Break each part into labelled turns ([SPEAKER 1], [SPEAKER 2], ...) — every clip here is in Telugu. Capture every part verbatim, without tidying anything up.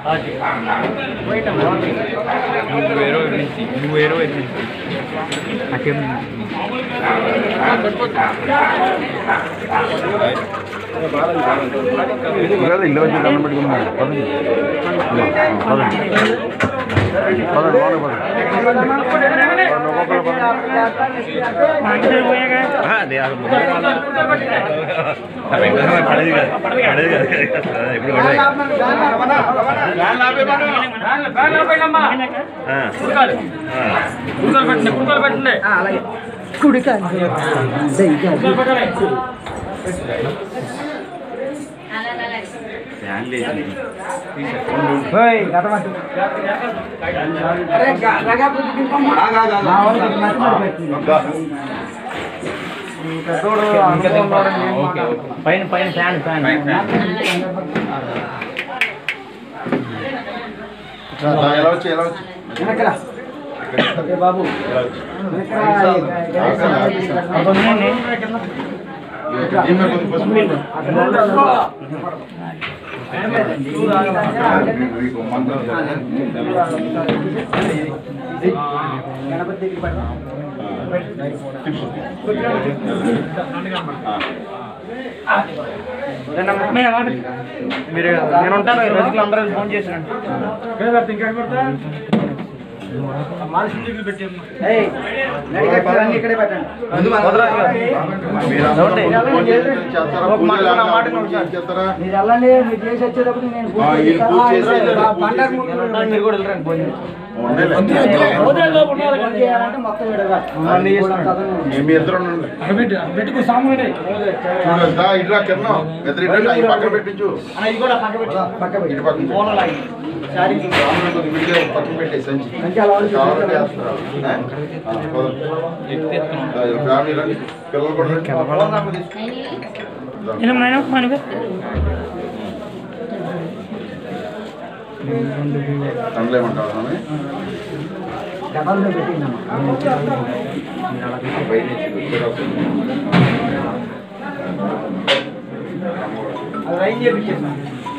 [SPEAKER 1] Número veinte, número veinte. Aquí పైన పైన ఫ్యాన్ ఫ్యాన్
[SPEAKER 2] ఎలా వచ్చి ఎలా వచ్చి బాబు గణపతి మీరు నేను ఉంటాను ఈ రోజుకి అందరూ ఫోన్ చేసినండి ఇక్కడే పెట్టండి మీరు వెళ్ళండి మీరు చేసి వచ్చేటప్పుడు నేను మీరు కూడా వెళ్ళరండి భోజనం మొత్తం పెట్టుకో సామాన్ పక్కన పెట్టించు పక్కన పెట్టే సంచి పిల్లలు కూడా తండ్రులేమంటారు
[SPEAKER 3] డబ్బాలో పెట్టినాము అది రైన్ చేపించేసాం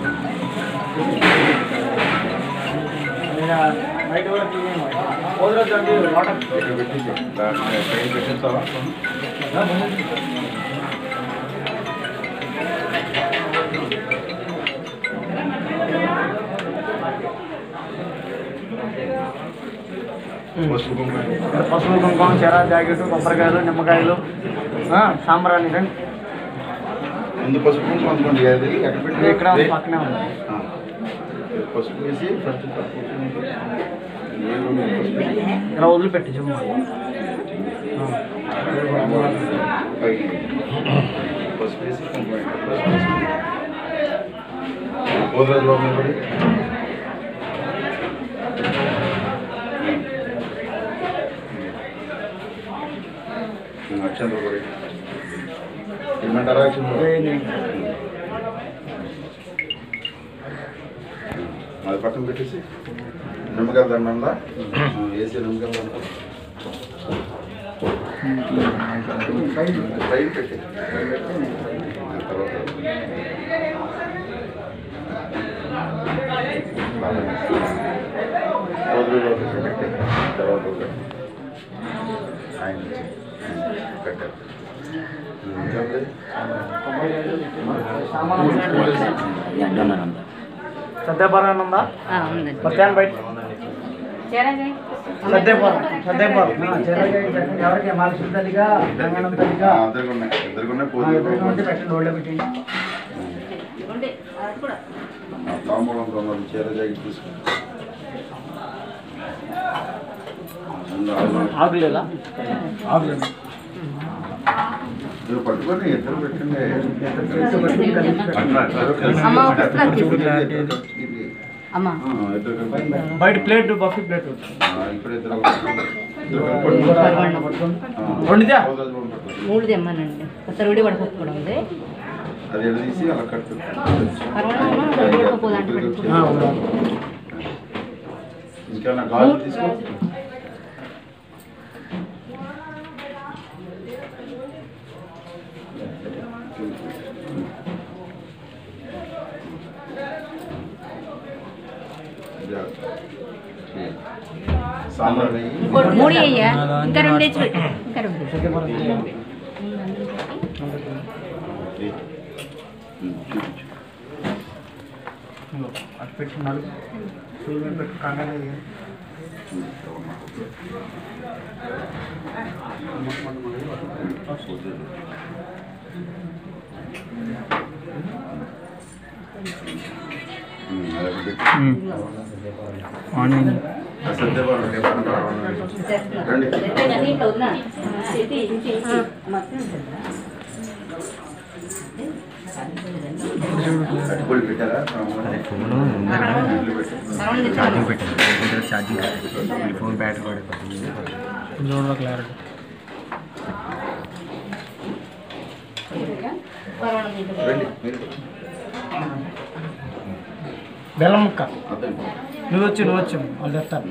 [SPEAKER 3] బయట కూడా తీసేమో పోదురొద్దండి వాటర్
[SPEAKER 2] పెట్టించి పెట్టిస్తావా
[SPEAKER 3] పసుపు కుంకుమ చెర జాకెట్ కొబ్బరికాయలు నిమ్మకాయలు సాంబ్రాణి రండి
[SPEAKER 2] ముందు పసుపు కుంకుమ అందుకోండి
[SPEAKER 3] ఇక్కడ పక్కనే ఉంది
[SPEAKER 2] పసుపు వేసి ఫస్ట్
[SPEAKER 3] ఇలా వదిలిపెట్టి జమ్మ
[SPEAKER 2] పసుపు వేసి కుంకుమ గోదరాజ్ బాబు నిలబడి అక్షంతో కూడా ఏమంటారా అక్షంతో అది పక్కన పెట్టేసి నిమ్మకాయలు దండ వేసి నిమ్మకాయలు దండ పైన పెట్టి తర్వాత పెట్టి తర్వాత ఆయన పెట్టారు
[SPEAKER 3] సద్యపారాయణ ఉందా మధ్యాహ్నం బయట సద్యపారం సద్యపారం ఎవరికి మలసి తల్లిగా తెలంగాణ తల్లిగా పెట్టండి ఒళ్ళో పెట్టండి
[SPEAKER 2] తాంబూలంతో చీర జాగి తీసుకుని
[SPEAKER 3] ఆకులేదా ఆకులేదు
[SPEAKER 2] మీరు పట్టుకొని ఇద్దరు పెట్టండి
[SPEAKER 3] బయట ప్లేట్ బఫీ ప్లేట్
[SPEAKER 2] ఇప్పుడు ఇద్దరు
[SPEAKER 4] మూడు తెమ్మనండి కొత్త రూఢి పడకపోవడం ఉంది
[SPEAKER 2] అది ఎడ తీసి అలా కట్టు ఇంకేమైనా గాజు తీసుకో సాంబార్
[SPEAKER 4] ఇంకోటి మూడు అయ్యా ఇంకా రెండు తెచ్చి పెట్టు. ఇంకా రెండు తెచ్చి పెట్టు.
[SPEAKER 3] అటు పెట్టుకున్నారు సూర్యుని పెట్టు కంగారు
[SPEAKER 2] రండి
[SPEAKER 4] పెట్టేగాని ఇట్లా వదినా. ఇది, ఇది, ఇది. మొత్తం ఉంటుందా?
[SPEAKER 2] అటుపొడి పెట్టారా
[SPEAKER 1] ఛార్జింగ్ పెట్టాను ఛార్జింగ్ ఫోన్ బ్యాటరీ పడిపోతుంది క్లారిటీ
[SPEAKER 2] రండి మీరు
[SPEAKER 3] బెల్లం ముక్క
[SPEAKER 2] అర్థం
[SPEAKER 3] నువ్వు వచ్చి నువ్వు వచ్చి వాళ్ళు తెస్తారు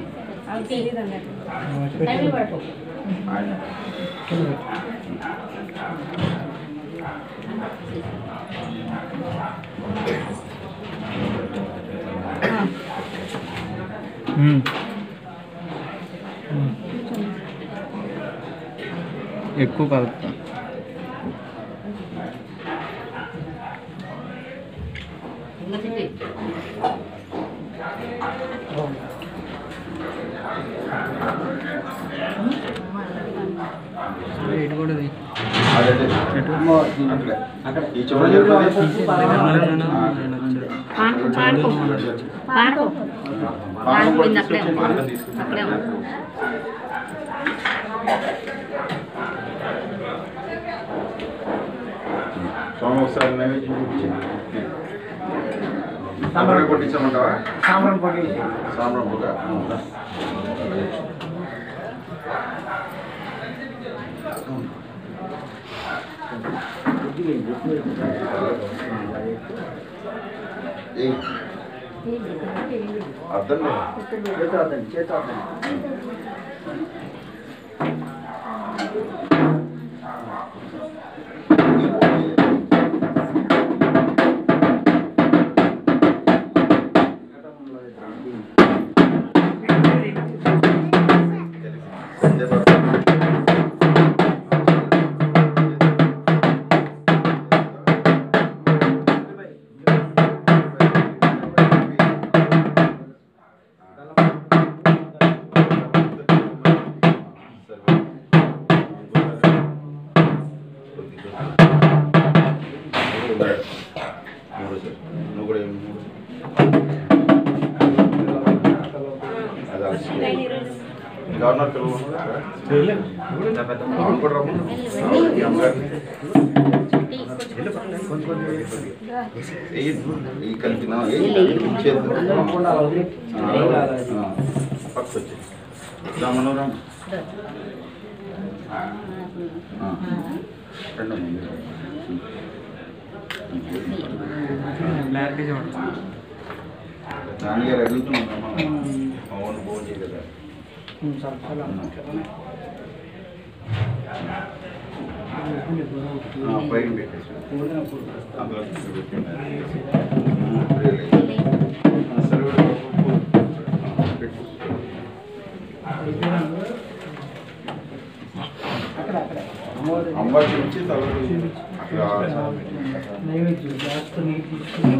[SPEAKER 2] ఆయన
[SPEAKER 1] ఎక్కువ కలుపుతా ఇటు కూడా
[SPEAKER 2] అదే అట్లే ఈ చూడ జరుగుతుంది
[SPEAKER 4] పానకం పానకం పానకం పానకం పోయింది అక్కడే ఉంది. అక్కడే ఉంది.
[SPEAKER 2] స్వామి ఒకసారి నైవేద్యం చూపించండి సాంబ్రాణి కొట్టించమంటావా
[SPEAKER 3] సాంబ్రాణి పొడి
[SPEAKER 2] సాంబ్రాణి పొగ అర్థం లేదు
[SPEAKER 3] చేత
[SPEAKER 2] నువ్వు కూడా గవర్నర్ ఈ కలిపిన పక్క వచ్చి మనోరం రెండు
[SPEAKER 1] క్లారిటీ చూడండి
[SPEAKER 2] నాన్నగారు అడుగుతున్నాం అవును ఫోన్ చేయగలరా పైన పెట్టేసి అమ్మాయి నుంచి తలకి అక్కడ
[SPEAKER 3] నైవేద్యం గ్యాస్తో నీరు తీసుకుని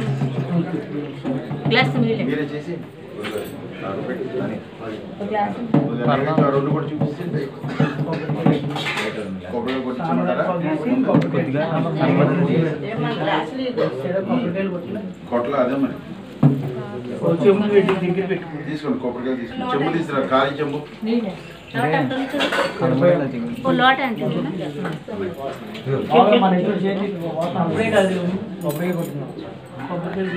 [SPEAKER 4] గ్లాస్ నీళ్ళు
[SPEAKER 2] మీరే చేసి పెట్టి
[SPEAKER 4] ఒక గ్లాస్
[SPEAKER 2] రెండు కూడా చూపిస్తే కొబ్బరి కొట్టించమంటారా కొట్ల అదే మరి
[SPEAKER 3] చెంబు పెట్టి దగ్గర పెట్టుకుంటాం
[SPEAKER 2] తీసుకోండి కొబ్బరికాయ తీసుకోండి చెంబు తీసుకురా ఖాళీ చెంబు
[SPEAKER 4] ఓ లోట అంటే
[SPEAKER 3] మన ఇంట్లో చేతి అప్పుడే కాదు కొబ్బరి కొట్టున్నాం కొబ్బరికాయలు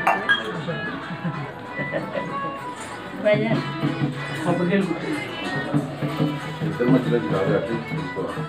[SPEAKER 3] కొబ్బరికాయలు
[SPEAKER 2] ఇద్దరు మధ్యలో కాదు అట్లా తీసుకోవాలి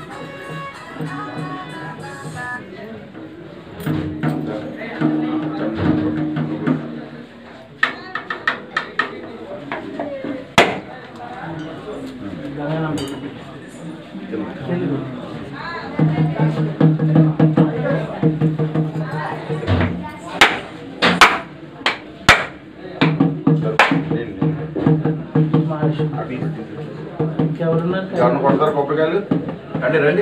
[SPEAKER 2] ఎవరిని కొడతారు కొబ్బరికాయలు రండి రండి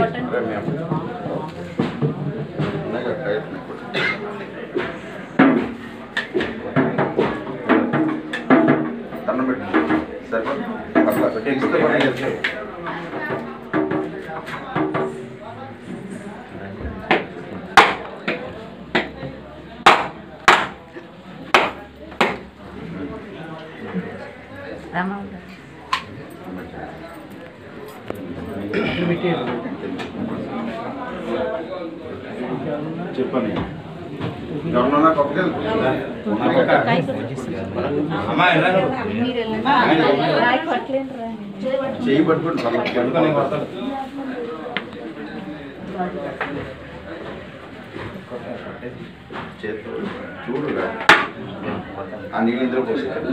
[SPEAKER 2] దండం పెట్టండి సరిపడి అట్లా టెక్స్ట్ చెప్పండి ఎవరన్నా కొబ్బరికాయలు చెయ్యి పట్టుకోండి చేతి చూడు ఆ నీళ్ళు ఇందులో పోసేయాలి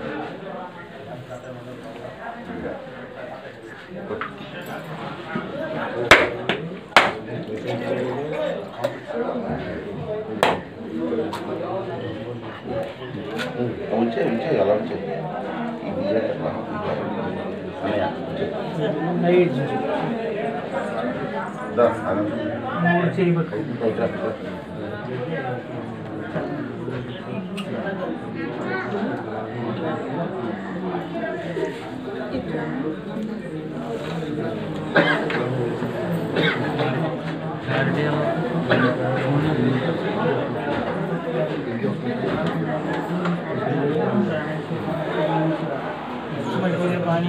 [SPEAKER 2] ఉంచే ఉంచే ఎలా ఉంచే
[SPEAKER 3] पानी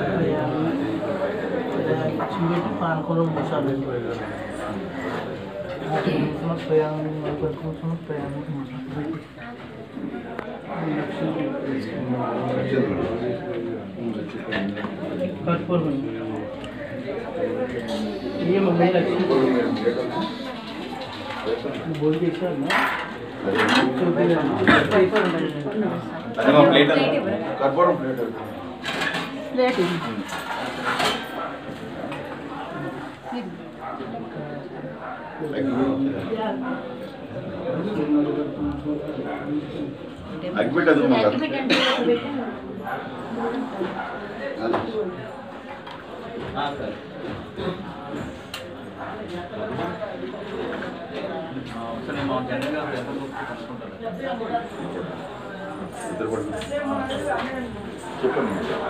[SPEAKER 3] पानकोलो मसाले कटपुर में ये मम्मी लक्ष्मी बोल के सर ना
[SPEAKER 2] प्लेट कटपुर प्लेट
[SPEAKER 4] प्लेट
[SPEAKER 2] అగ్గిపెట్టి అది ఇద్దరు పడుతుంది చెప్పండి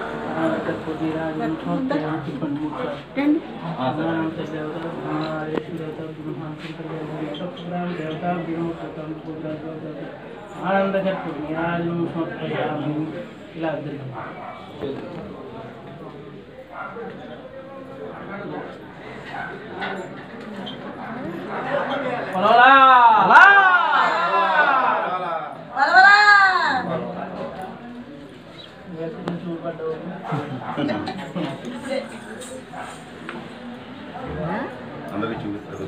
[SPEAKER 3] ఆనంద ఇలా
[SPEAKER 2] అందరికీ చూపిస్తారు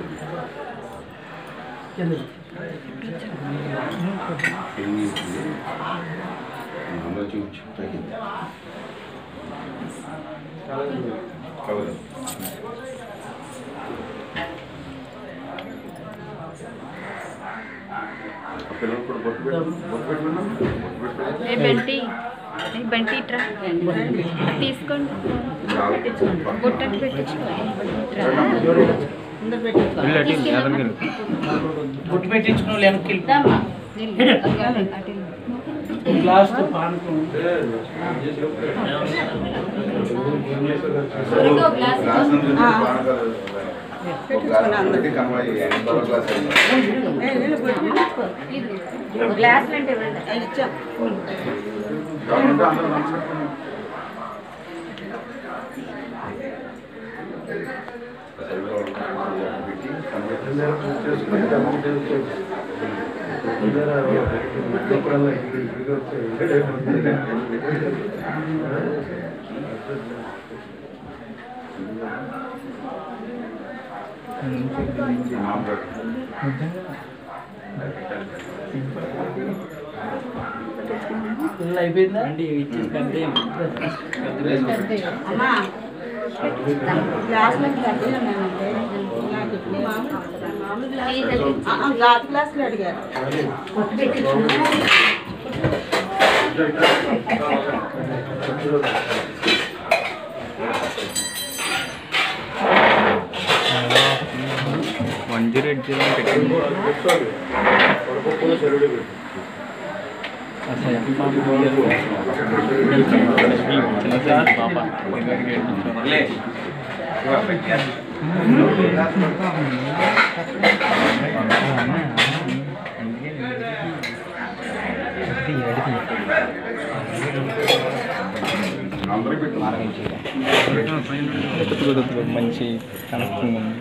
[SPEAKER 2] అందరూ చూపించు తగ్గింది కలదు పిల్లలు కూడా బొట్టు పెట్టు బొట్టు పెట్టుకున్నాం బొట్టు పెట్టుకున్నాం
[SPEAKER 4] బంటి బంటి ఇట్రా తీసుకోండి బుట్టకు పెట్టించుకోండి
[SPEAKER 3] బుట్టు పెట్టించుకున్న వెనక్కి గ్లాస్ పానకం
[SPEAKER 4] గ్లాస్ అంటే
[SPEAKER 3] అయిపోయిందా
[SPEAKER 4] అమ్మా గ్లాస్ గ్లాస్ గ్లాసులు అడిగారు
[SPEAKER 2] Thank you.
[SPEAKER 1] మంచి కనెక్షన్ ఉంది.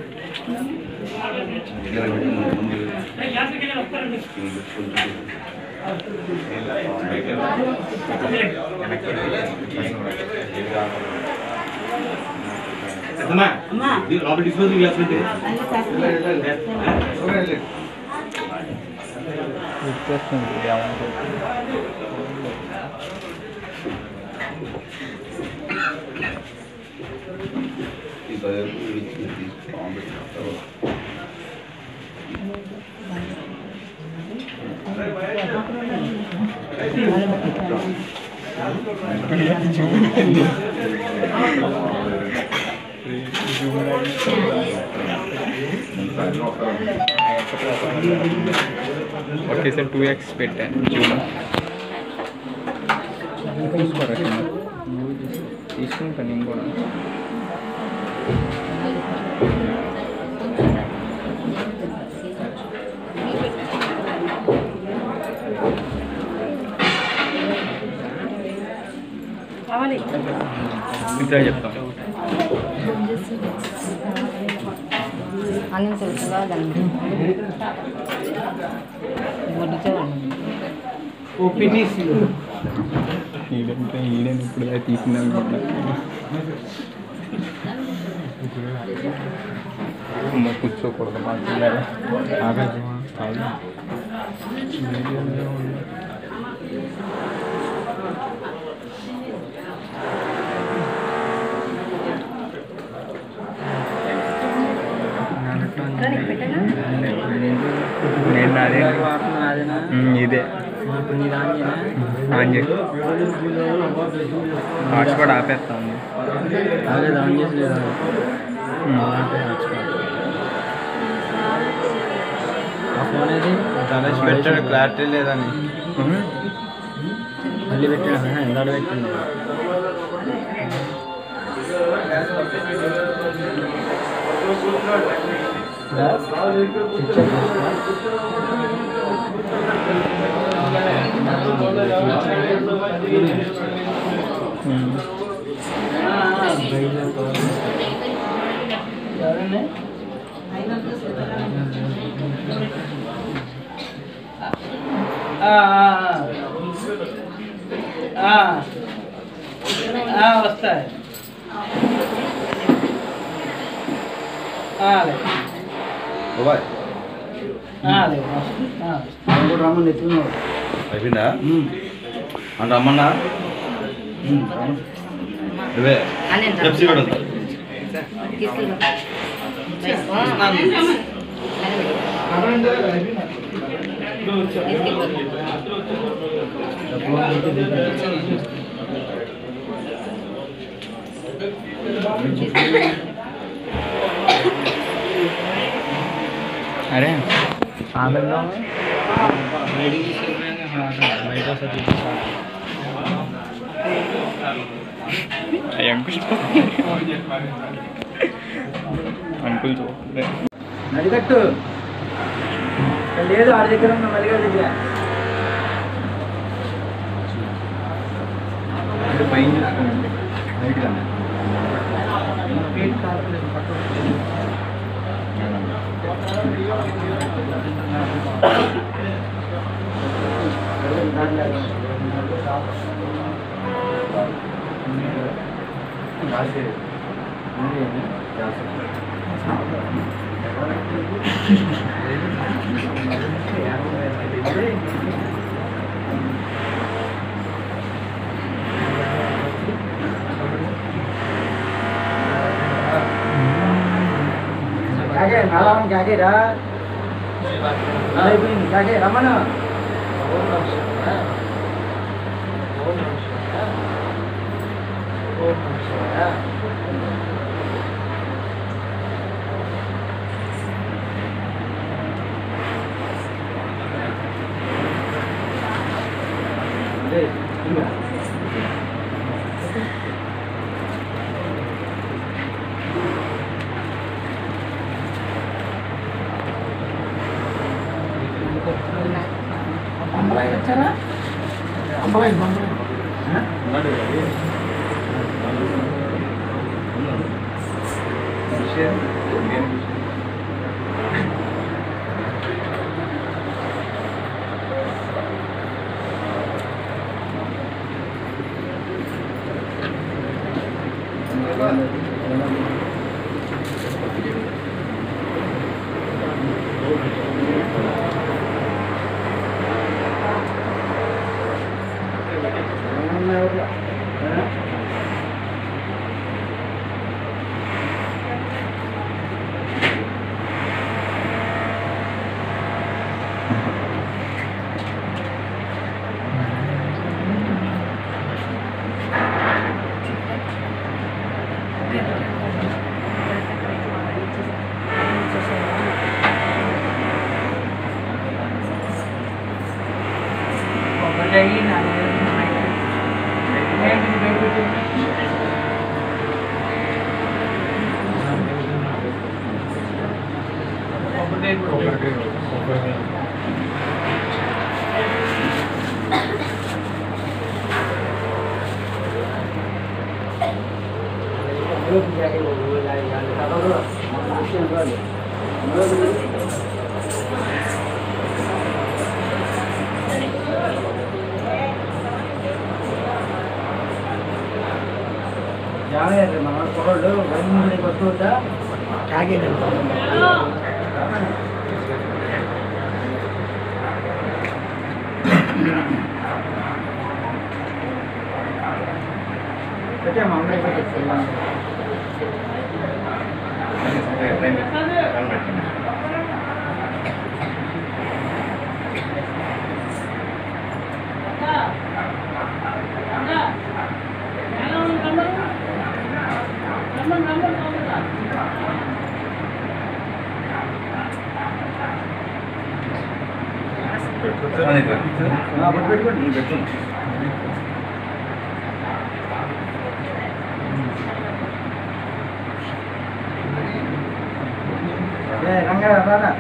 [SPEAKER 1] ఒకేసారి టూ ఎక్స్ పెట్టాను జూమ్ తీసుకుంటాను నేను కూడా. ఇంకా చెప్తాను
[SPEAKER 4] అన్నం తెలుసుగా దాన్ని
[SPEAKER 1] ఈడంటే ఈడని ఇప్పుడు తీసింది అనుకుంటా. కూర్చోకూడదు మా పిల్లలు నేను నాదే ఇదే ఆన్ చేసి హాట్స్పాట్ ఆపేస్తాను. గణేష్ పెట్టాడు క్లారిటీ లేదని మళ్ళీ పెట్టాడు. ఎందాడు పెట్టండి
[SPEAKER 3] వస్తాయి రమ్మని ఎత్తుకున్నాడు
[SPEAKER 2] అయిపోయిందా అంటే రమ్మన్నా ఇవే పెప్సీ కూడా ఉంది.
[SPEAKER 1] అరే అంకుల్ చూడండి
[SPEAKER 3] నడిగట్టు లేదు ఆడి దగ్గర ఉన్న మల్లిగా దగ్గర
[SPEAKER 1] పైన చూసుకోండి బయట కన్నా
[SPEAKER 3] కాకే నాలాం కాకే రా అయిపోయింది కాకే రమ్మను అంబలాయి వచ్చారా అంబలాయి అంబలాయి జాగ్రత్త మన కొరడు వైద్యుని కొట్టుదా కాగేది పెట్టే మామూలు పెట్టేస్తాను పెట్టుకోండి పెట్టుకోండి రంగా రాదా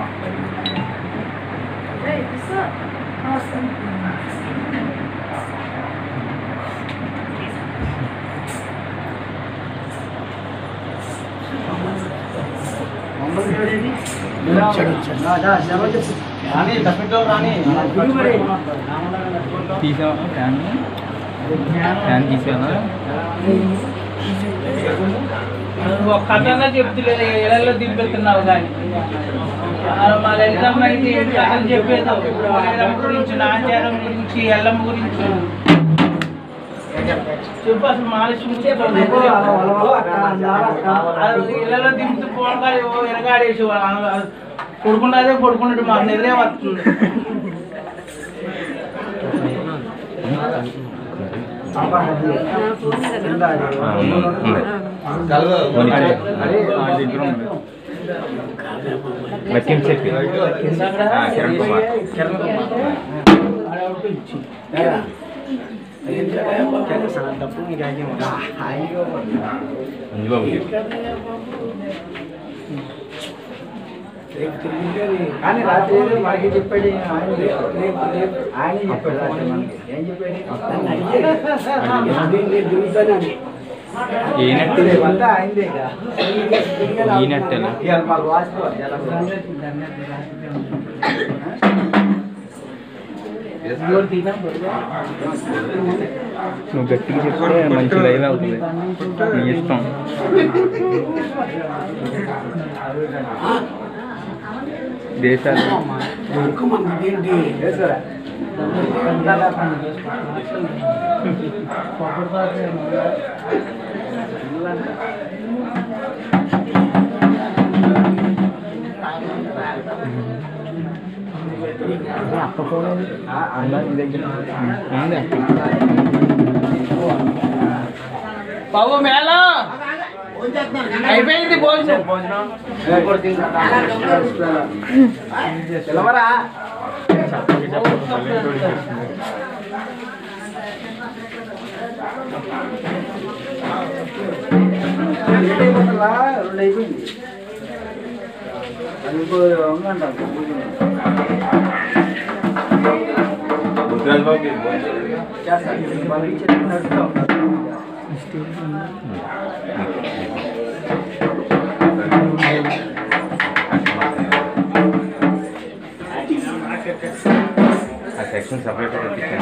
[SPEAKER 1] తీసావా ఫ్యాన్ ఫ్యాన్ తీసావా
[SPEAKER 5] ఒక కథగా చెప్తులేదు ఇళ్లలో దింపెత్తున్నావు కానీ మా లలితమ్మ అయితే ఏం కథలు చెప్పేదో ఎల్లమ్మ గురించి నాచారం గురించి ఎల్లమ్మ గురించి చెప్పు అసలు మహాలక్ష్మి ఇళ్లలో దింపుతూ పోనకాలి ఎనగాడేసి కొడుకున్నదే కొడుకున్నట్టు మాకు నిద్రే వస్తుంది
[SPEAKER 1] కిరణ్ శెట్టి కిరణ్ కుమార్
[SPEAKER 3] కానీ రాత్రి మనకి చెప్పాడు ఆయన చెప్పాడు రాత్రి మనకి ఏం చెప్పాడు
[SPEAKER 1] ఏ నెట్
[SPEAKER 3] అంతా ఆయనదే
[SPEAKER 1] ఈ నెట్
[SPEAKER 3] మాకు వాస్తవం
[SPEAKER 1] నువ్వు గట్టిగా చెప్తే మంచి లైవ్ అవుతుంది నీ ఇష్టం దేశాలు
[SPEAKER 5] బాబు మేళ అయిపోయింది భోజనం
[SPEAKER 3] తెలవరా అయిపోతుందా రెండు అయిపోయింది అది ఇంకో ఉందంట చేస్తాను వాళ్ళకి చెప్పినట్టు
[SPEAKER 1] సెక్షన్ సపరేట్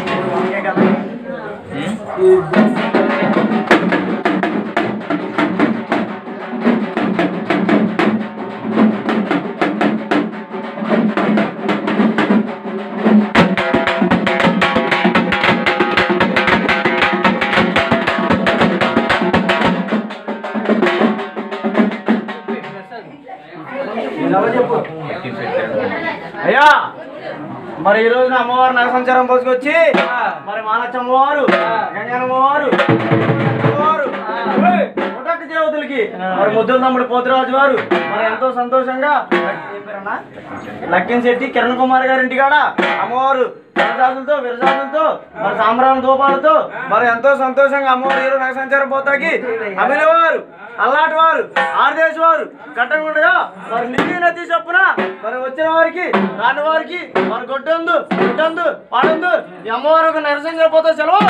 [SPEAKER 3] అయ్యా మరి ఈ రోజున అమ్మవారు నగ సంచారం పోసుకొచ్చి మరి మాలచ్చ అమ్మవారు గంగమ్మవారు దేవతలకి మరి ముద్దుల తమ్ముడు పోతురాజు వారు మరి ఎంతో సంతోషంగా లక్కిన్ శెట్టి కిరణ్ కుమార్ గారి ఇంటికాడ అమ్మవారు విరజాతులతో విరజాతులతో మరి సాంబ్రాణ దూపాలతో మరి ఎంతో సంతోషంగా అమ్మవారు ఈరోజు నగ సంచారం పోతాకి అమిల వారు అల్లాటి వారు ఆర్దేశ్ వారు కట్టకుండా మరి నిధి నది చొప్పున మరి వచ్చిన వారికి రాని వారికి మరి గొడ్డందు గుడ్డందు పాడందు ఈ అమ్మవారు ఒక నిరసన పోతే సెలవు.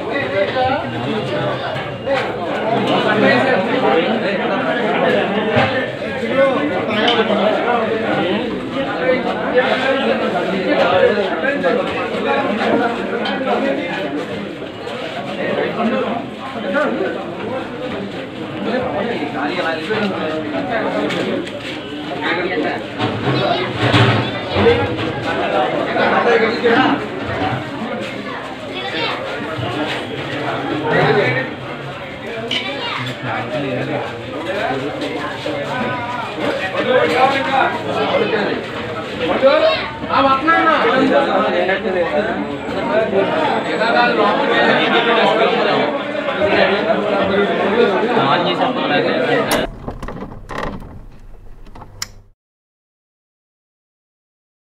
[SPEAKER 3] Hey!
[SPEAKER 1] ఆన్ చేసి